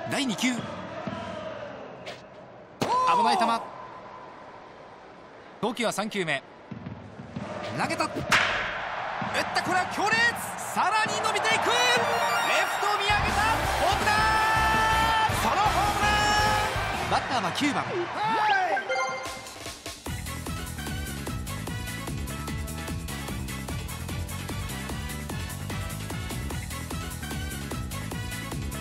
第2球、危ない球。投球は3球目、投げた、打った。これは強烈、さらに伸びていく。レフト見上げた、ホームラン、ソロホームラン。バッターは9番